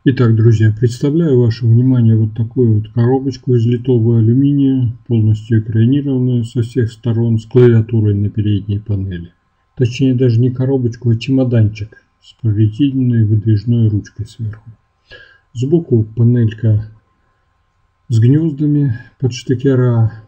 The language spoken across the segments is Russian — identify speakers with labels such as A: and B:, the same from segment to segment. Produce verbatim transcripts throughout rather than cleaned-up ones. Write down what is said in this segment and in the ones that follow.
A: Итак, друзья, представляю ваше внимание вот такую вот коробочку из литого алюминия, полностью экранированную со всех сторон, с клавиатурой на передней панели. Точнее, даже не коробочку, а чемоданчик с повредительной выдвижной ручкой сверху. Сбоку панелька с гнездами под штекера,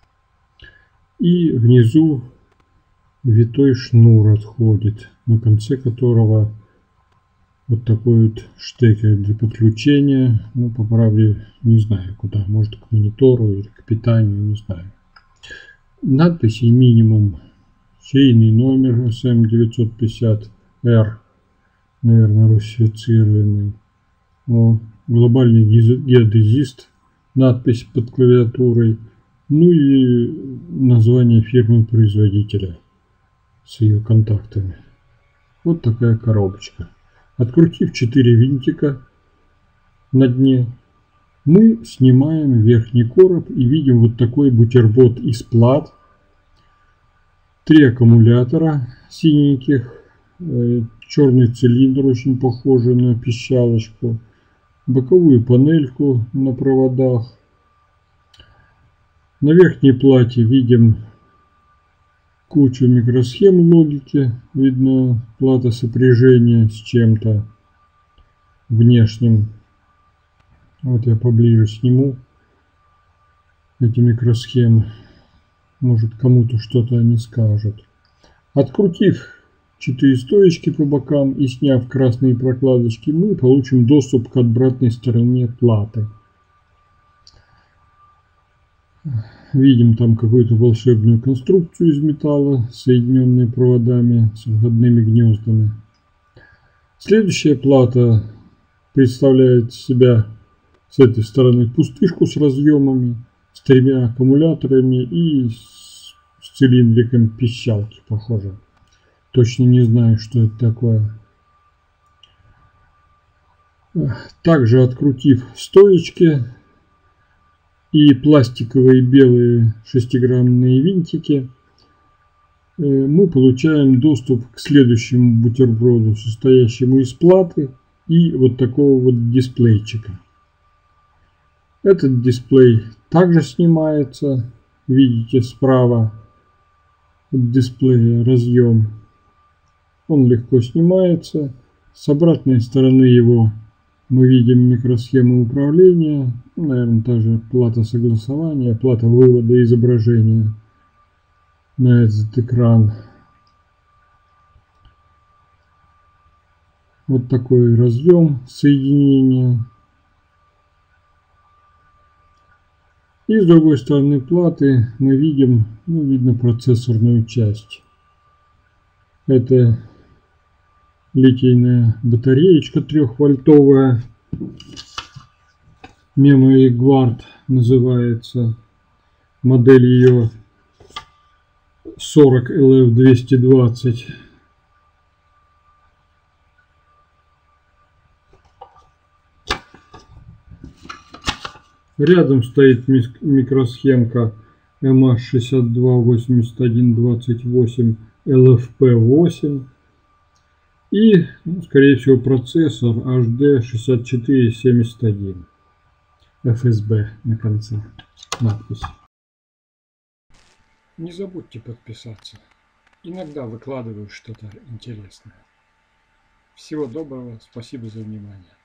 A: и внизу витой шнур отходит, на конце которого вот такой вот штекер для подключения. Ну, по правде, не знаю куда. Может, к монитору или к питанию, не знаю. Надписи минимум. Серийный номер эс эм девятьсот пятьдесят эр. Наверное, русифицированный. О, глобальный геодезист. Надпись под клавиатурой. Ну и название фирмы-производителя с ее контактами. Вот такая коробочка. Открутив четыре винтика на дне, мы снимаем верхний короб и видим вот такой бутерброд из плат. Три аккумулятора синеньких, черный цилиндр, очень похожий на пищалочку, боковую панельку на проводах. На верхней плате видим кучу микросхем логики. Видно, плата сопряжения с чем-то внешним. Вот я поближе сниму эти микросхемы. Может, кому-то что-то они скажут. Открутив четыре стоечки по бокам и сняв красные прокладочки, мы получим доступ к обратной стороне платы. Видим там какую-то волшебную конструкцию из металла, соединенную проводами с входными гнездами. Следующая плата представляет себя с этой стороны пустышку с разъемами, с тремя аккумуляторами и с цилиндриком пищалки, похоже. Точно не знаю, что это такое. Также открутив стоечки и пластиковые белые шестигранные винтики, мы получаем доступ к следующему бутерброду, состоящему из платы и вот такого вот дисплейчика. Этот дисплей также снимается. Видите, справа от дисплея разъем. Он легко снимается. С обратной стороны его мы видим микросхему управления. Наверное, та же плата согласования, плата вывода изображения на этот экран. Вот такой разъем соединения. И с другой стороны платы мы видим, ну, видно процессорную часть. Это литийная батареечка трехвольтовая. Memory Guard называется. Модель ее сорок эл эф двести двадцать. Рядом стоит микросхемка эм аш шестьдесят два восемьдесят один двадцать восемь эл эф пи восемь и, ну, скорее всего, процессор эйч ди шестьдесят четыре семьдесят один. эф эс би на конце надпись. Не забудьте подписаться. Иногда выкладываю что-то интересное. Всего доброго, спасибо за внимание.